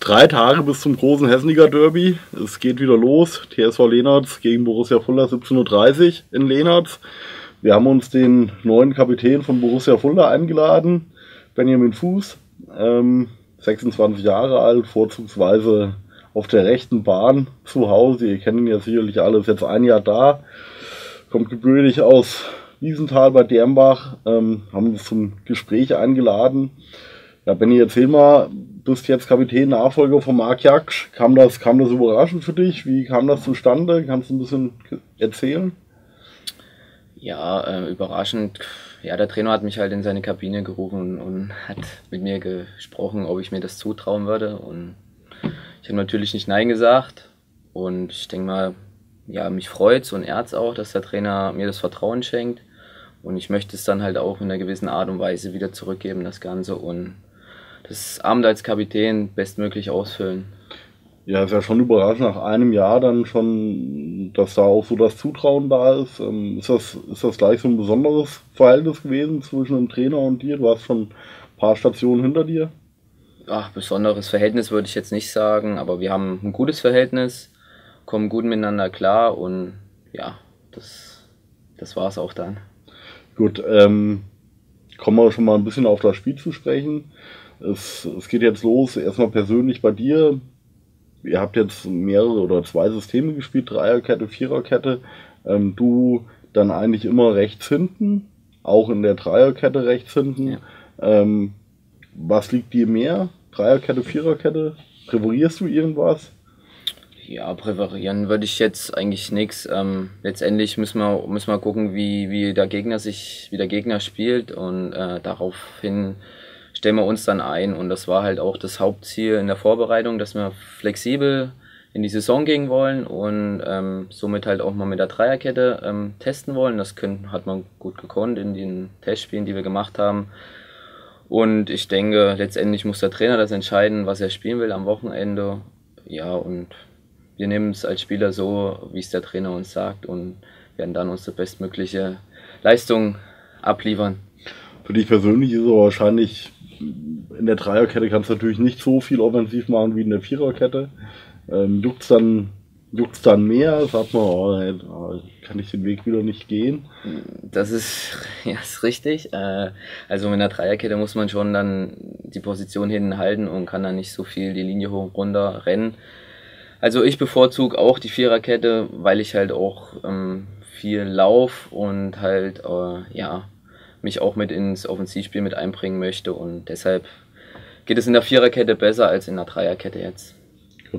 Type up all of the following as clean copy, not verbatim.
3 Tage bis zum großen Hesseniger Derby. Es geht wieder los. TSV Lehnertz gegen Borussia Fulda 17:30 Uhr in Lehnertz. Wir haben uns den neuen Kapitän von Borussia Fulda eingeladen, Benjamin Fuß, 26 Jahre alt, vorzugsweise auf der rechten Bahn zu Hause. Ihr kennt ihn ja sicherlich alle, ist jetzt ein Jahr da, kommt gebürtig aus Wiesenthal bei Dermbach, haben uns zum Gespräch eingeladen. Ja, Benni, erzähl mal, du bist jetzt Kapitän, Nachfolger von Marc Jaksch. Kam das überraschend für dich? Wie kam das zustande? Kannst du ein bisschen erzählen? Ja, überraschend. Ja, der Trainer hat mich halt in seine Kabine gerufen und hat mit mir gesprochen, ob ich mir das zutrauen würde. Und ich habe natürlich nicht Nein gesagt. Und ich denke mal, ja, mich freut's und ehrt's auch, dass der Trainer mir das Vertrauen schenkt. Und ich möchte es dann halt auch in einer gewissen Art und Weise wieder zurückgeben, das Ganze. Und das Amt als Kapitän bestmöglich ausfüllen. Ja, ist ja schon überraschend, nach einem Jahr dann schon, dass da auch so das Zutrauen da ist. Ist das gleich so ein besonderes Verhältnis gewesen zwischen dem Trainer und dir? Du hast schon ein paar Stationen hinter dir. Ach, besonderes Verhältnis würde ich jetzt nicht sagen, aber wir haben ein gutes Verhältnis, kommen gut miteinander klar und ja, das war es auch dann. Gut, kommen wir schon mal ein bisschen auf das Spiel zu sprechen. Es geht jetzt los, erstmal persönlich bei dir. Ihr habt jetzt mehrere oder 2 Systeme gespielt, Dreierkette, Viererkette. Du dann eigentlich immer rechts hinten, auch in der Dreierkette rechts hinten. Ja. Was liegt dir mehr? Dreierkette, Viererkette? Präferierst du irgendwas? Ja, präferieren würde ich jetzt eigentlich nichts. Letztendlich müssen wir gucken, wie der Gegner spielt und daraufhin stellen wir uns dann ein. Und das war halt auch das Hauptziel in der Vorbereitung, dass wir flexibel in die Saison gehen wollen und somit halt auch mal mit der Dreierkette testen wollen. Hat man gut gekonnt in den Testspielen, die wir gemacht haben. Und ich denke, letztendlich muss der Trainer das entscheiden, was er spielen will am Wochenende. Ja, und wir nehmen es als Spieler so, wie es der Trainer uns sagt und werden dann unsere bestmögliche Leistung abliefern. Für dich persönlich ist es aber wahrscheinlich, in der Dreierkette kannst du natürlich nicht so viel offensiv machen wie in der Viererkette. Juckt's dann mehr? Sagt man, oh, kann ich den Weg wieder nicht gehen? Das ist, ja, ist richtig. Also mit einer Dreierkette muss man schon dann die Position hinten halten und kann dann nicht so viel die Linie hoch und runter rennen. Also ich bevorzuge auch die Viererkette, weil ich halt auch viel lauf und halt ja, mich auch mit ins Offensivspiel mit einbringen möchte und deshalb geht es in der Viererkette besser als in der Dreierkette jetzt. Gut.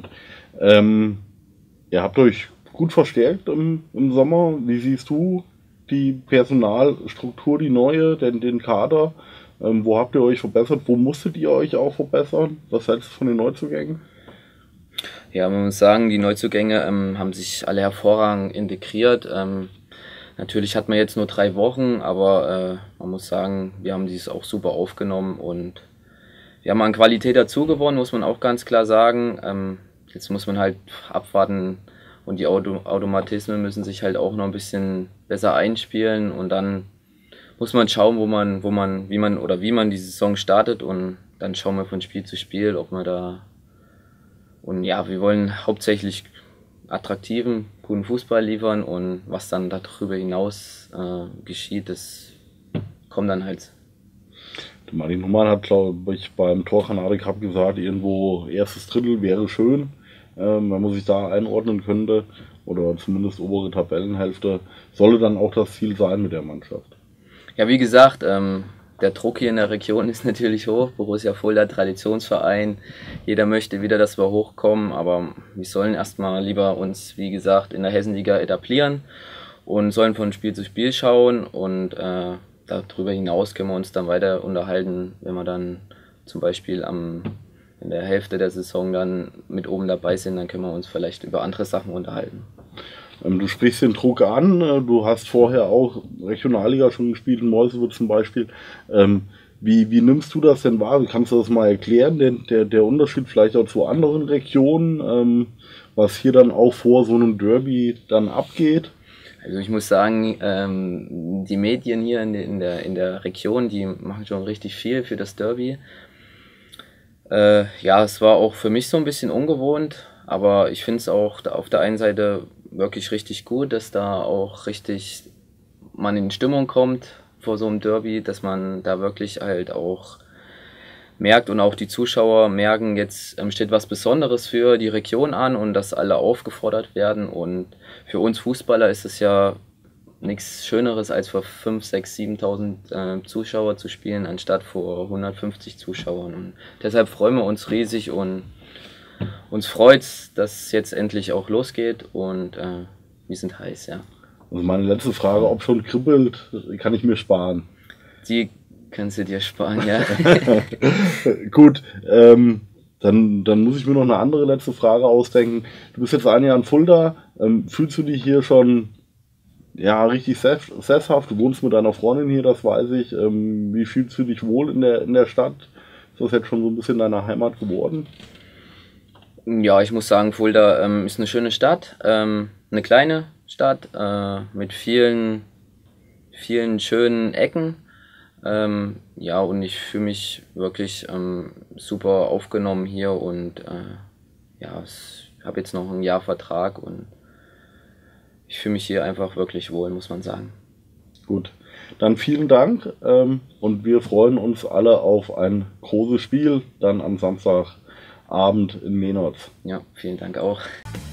Ihr habt euch gut verstärkt im Sommer. Wie siehst du die Personalstruktur, die neue, den Kader? Wo habt ihr euch verbessert? Wo musstet ihr euch auch verbessern? Was hältst du von den Neuzugängen? Ja, man muss sagen, die Neuzugänge haben sich alle hervorragend integriert. Natürlich hat man jetzt nur 3 Wochen, aber man muss sagen, wir haben dies auch super aufgenommen und wir haben an Qualität dazu gewonnen, muss man auch ganz klar sagen. Jetzt muss man halt abwarten und die Automatismen müssen sich halt auch noch ein bisschen besser einspielen und dann muss man schauen, wie man die Saison startet und dann schauen wir von Spiel zu Spiel, ob wir da und ja, wir wollen hauptsächlich attraktiven, guten Fußball liefern und was dann darüber hinaus geschieht, das kommt dann halt. Der Martin Hummern hat, glaube ich, beim Torkanal Cup gesagt, irgendwo erstes Drittel wäre schön, wenn man sich da einordnen könnte. Oder zumindest obere Tabellenhälfte. Solle dann auch das Ziel sein mit der Mannschaft. Ja, wie gesagt, der Druck hier in der Region ist natürlich hoch. Borussia Fulda, Traditionsverein. Jeder möchte wieder, dass wir hochkommen, aber wir sollen erstmal lieber uns, wie gesagt, in der Hessenliga etablieren und sollen von Spiel zu Spiel schauen und darüber hinaus können wir uns dann weiter unterhalten, wenn wir dann zum Beispiel in der Hälfte der Saison dann mit oben dabei sind, dann können wir uns vielleicht über andere Sachen unterhalten. Du sprichst den Druck an, du hast vorher auch Regionalliga schon gespielt, in Meuselwitz zum Beispiel. Wie nimmst du das denn wahr? Kannst du das mal erklären, der Unterschied vielleicht auch zu anderen Regionen, was hier dann auch vor so einem Derby dann abgeht? Also ich muss sagen, die Medien hier in der Region, die machen schon richtig viel für das Derby. Ja, es war auch für mich so ein bisschen ungewohnt, aber ich finde es auch auf der einen Seite wirklich richtig gut, dass da auch richtig man in Stimmung kommt vor so einem Derby, dass man da wirklich halt auch merkt und auch die Zuschauer merken, jetzt steht was Besonderes für die Region an und dass alle aufgefordert werden. Und für uns Fußballer ist es ja nichts Schöneres, als vor 5, 6, 7.000 Zuschauer zu spielen, anstatt vor 150 Zuschauern. Und deshalb freuen wir uns riesig und uns freut es, dass es jetzt endlich auch losgeht und wir sind heiß, ja. Also meine letzte Frage, ob schon kribbelt, kann ich mir sparen. Die kannst du dir sparen, ja. Gut, dann muss ich mir noch eine andere letzte Frage ausdenken. Du bist jetzt ein Jahr in Fulda. Fühlst du dich hier schon richtig sesshaft? Du wohnst mit deiner Freundin hier, das weiß ich. Wie fühlst du dich wohl in der Stadt? Ist das jetzt schon so ein bisschen deine Heimat geworden? Ja, ich muss sagen, Fulda ist eine schöne Stadt, eine kleine Stadt mit vielen schönen Ecken. Ja, und ich fühle mich wirklich super aufgenommen hier und ja, ich habe jetzt noch ein Jahr Vertrag und ich fühle mich hier einfach wirklich wohl, muss man sagen. Gut, dann vielen Dank und wir freuen uns alle auf ein großes Spiel dann am Samstagabend in Menotz. Ja, vielen Dank auch.